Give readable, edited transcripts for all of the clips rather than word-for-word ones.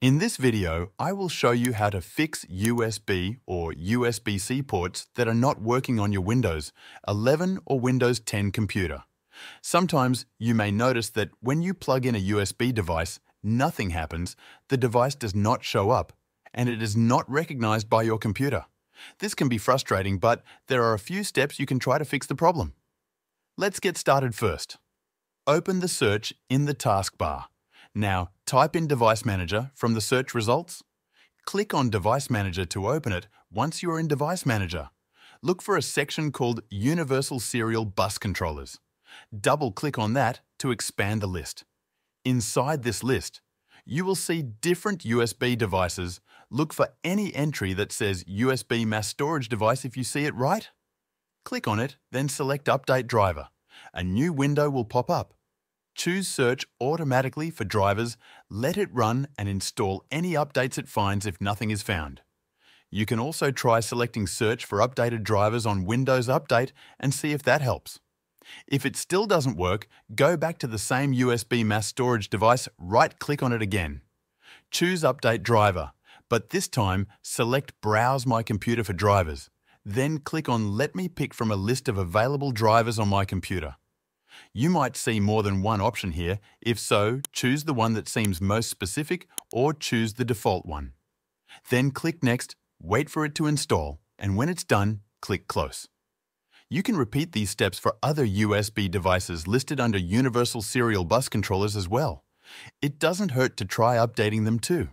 In this video, I will show you how to fix USB or USB-C ports that are not working on your Windows 11 or Windows 10 computer. Sometimes you may notice that when you plug in a USB device, nothing happens, the device does not show up, and it is not recognized by your computer. This can be frustrating, but there are a few steps you can try to fix the problem. Let's get started first. Open the search in the taskbar. Now, type in DeviceManager from the search results. Click on DeviceManager to open it once you are in DeviceManager. Look for a section called Universal Serial Bus Controllers. Double-click on that to expand the list. Inside this list, you will see different USB devices. Look for any entry that says USB mass storage device if you see it right. Click on it, then select Update Driver. A new window will pop up. Choose Search automatically for drivers, let it run and install any updates it finds if nothing is found. You can also try selecting Search for updated drivers on Windows Update and see if that helps. If it still doesn't work, go back to the same USB mass storage device, right-click on it again. Choose Update Driver, but this time select Browse My Computer for drivers. Then click on Let me pick from a list of available drivers on my computer. You might see more than one option here. If so, choose the one that seems most specific or choose the default one. Then click Next, wait for it to install, and when it's done, click Close. You can repeat these steps for other USB devices listed under Universal Serial Bus Controllers as well. It doesn't hurt to try updating them too.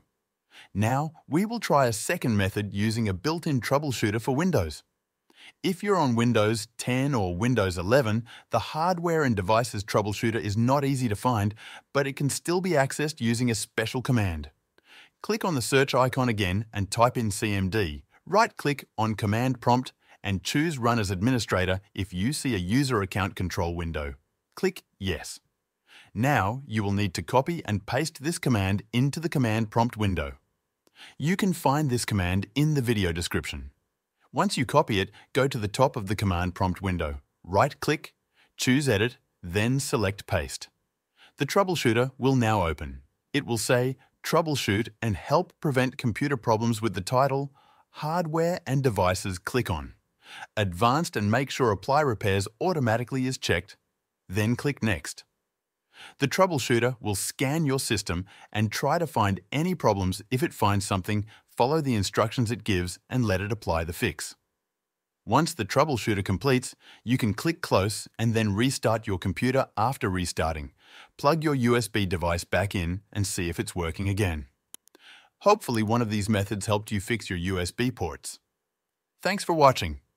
Now, we will try a second method using a built-in troubleshooter for Windows. If you're on Windows 10 or Windows 11, the Hardware and Devices Troubleshooter is not easy to find, but it can still be accessed using a special command. Click on the search icon again and type in CMD. Right-click on Command Prompt and choose Run as Administrator if you see a user account control window. Click Yes. Now you will need to copy and paste this command into the Command Prompt window. You can find this command in the video description. Once you copy it, go to the top of the Command Prompt window. Right-click, choose Edit, then select Paste. The troubleshooter will now open. It will say Troubleshoot and Help Prevent Computer Problems with the title Hardware and Devices Click On. Advanced and make sure Apply Repairs automatically is checked. Then click Next. The troubleshooter will scan your system and try to find any problems. If it finds something, follow the instructions it gives and let it apply the fix. Once the troubleshooter completes, you can click Close and then restart your computer after restarting. Plug your USB device back in and see if it's working again. Hopefully one of these methods helped you fix your USB ports. Thanks for watching.